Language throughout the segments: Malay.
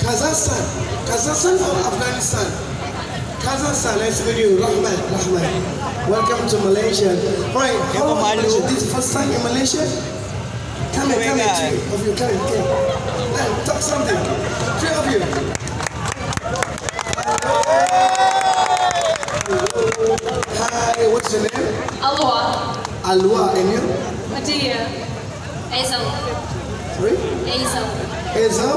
Kazakhstan. Kazakhstan or Afghanistan? Kazakhstan, nice to meet you. Rahman. Welcome to Malaysia. Right, how long Malaysia? This is the first time in Malaysia? Come here, three of you, come. Talk something. Three of you. Hi, what's your name? Alwa, and you? Madia. Hazel. Sorry? Hazel,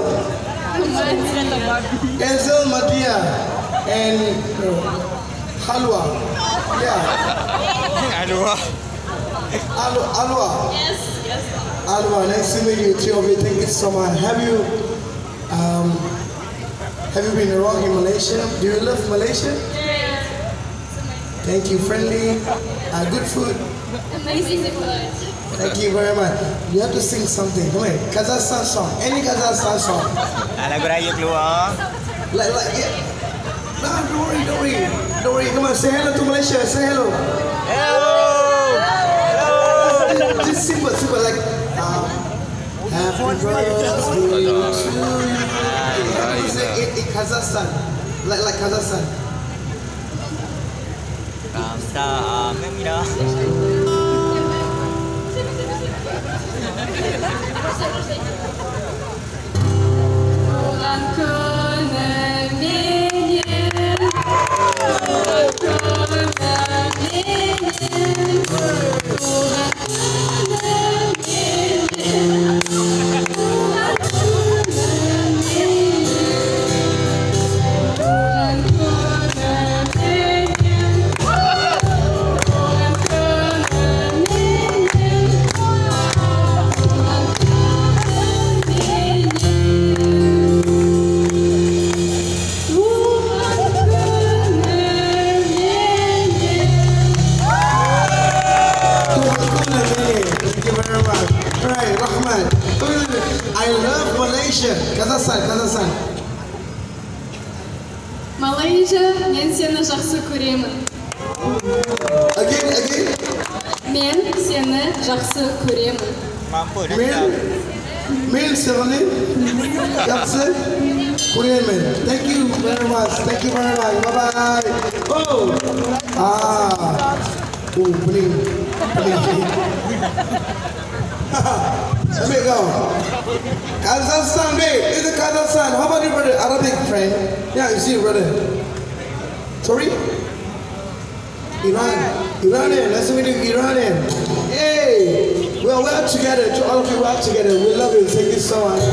Madia, and Halwa. Yeah. Alwa. Yes. Alwa, nice to meet you, three of you. Thank you so much. Have you been around in Malaysia? Do you love Malaysia? Yeah. Thank you, friendly, good food. Amazing food. Thank you very much. You have to sing something. Come on, Kazakhstan song. Any Kazakhstan song. Lagu raya keluar. Like, yeah. No, don't worry. Come on, say hello to Malaysia. Say hello. Just simple, like, happy birthday to you. In Kazakhstan. Like Kazakhstan. 감사합니다. I love Malaysia. Kazakhstan. Malaysia, мен сені жақсы көремін. Again. Мен сені жақсы көремін. Men seni жақсы көремін. Thank you very much. Bye bye. Bling. Let me go. Kazakhstan, babe. This is Kazakhstan. How about your brother? Arabic friend? Yeah, you see, brother. Sorry? Iranian. Nice to meet you, Iranian. Hey, we're together. To all of you, we're together. We love you. Thank you so much.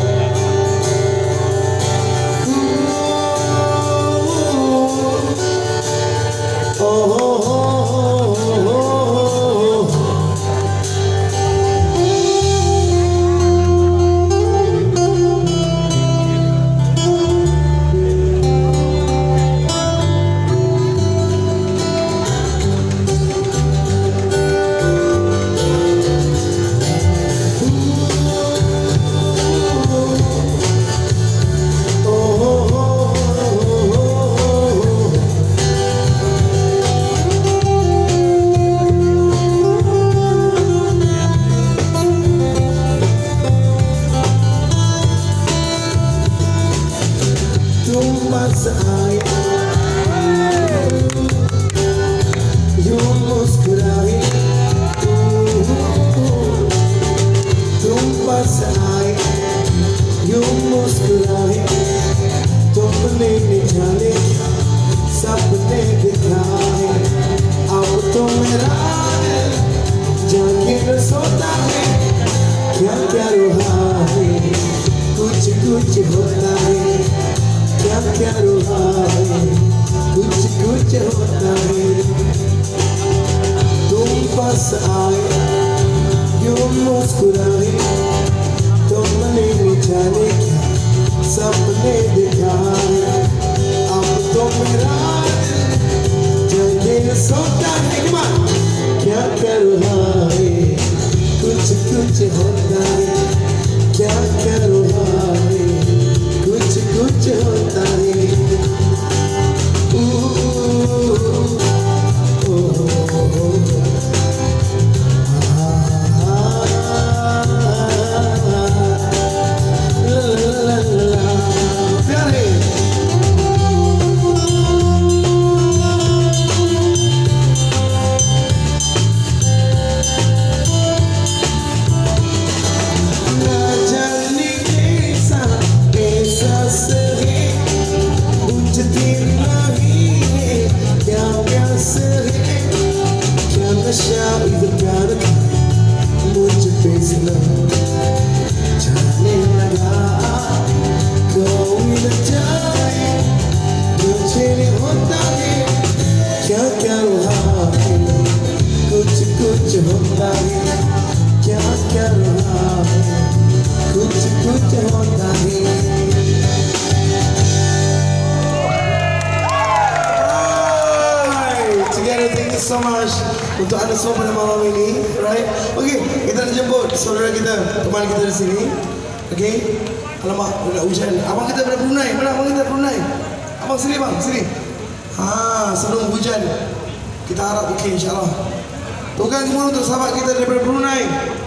so much untuk anda semua pada malam ini. Right? Okay, kita nak jemput saudara kita, teman kita di sini. Okay. Alamak, dah hujan. Abang kita dari Brunei. Mana abang kita dari Brunei? Abang sini bang, sini. Sebelum hujan. Kita harap okey insya-Allah. Tukang semua untuk sahabat kita daripada Brunei.